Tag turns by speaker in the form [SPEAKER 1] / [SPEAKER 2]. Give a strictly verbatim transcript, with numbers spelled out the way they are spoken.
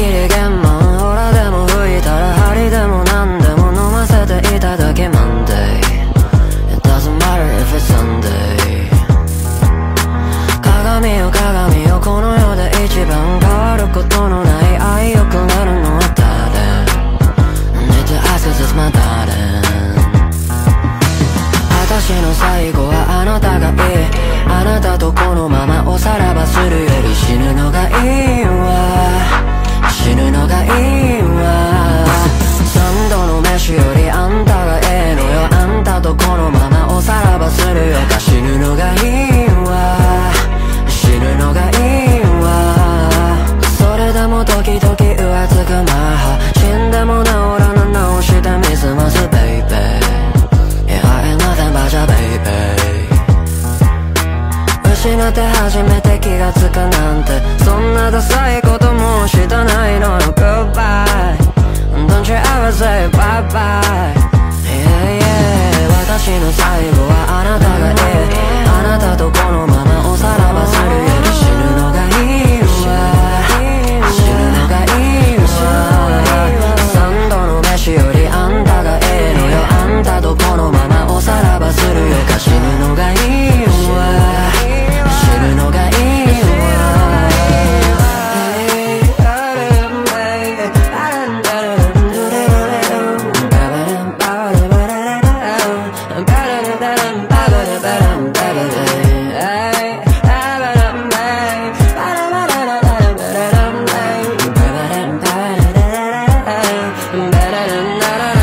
[SPEAKER 1] きり玄満ほらでも吹いたら針でも何でも飲ませていただけ Monday It doesn't matter if it's Sunday 鏡よ鏡よこの世で一番変わることのない愛よくなるのは誰 Need to ask is this my darling 私の最後はあなたがいいあなたとこのままおさらばするより死ぬのがいいわ死ぬのがいいわ三度の飯よりあんたがええのよあんたとこのままおさらばするよか死ぬのがいいわ死ぬのがいいわそれでも時々浮つくマハ死んでも治らぬ直してみすますベイベーYeah I ain't nothing but your baby失って初めて気がつくなんてそんなダサいこともしたないのよ Goodbye Don't you ever say bye bye Yeah yeah 私の最後はあなたがいいあなたとこのままおさらばするより死ぬのがいいわ死ぬのがいいわ三度の飯よりあんたがええのよあんたとこのままおさらばするよか死ぬのがいいわ死ぬのがいいわ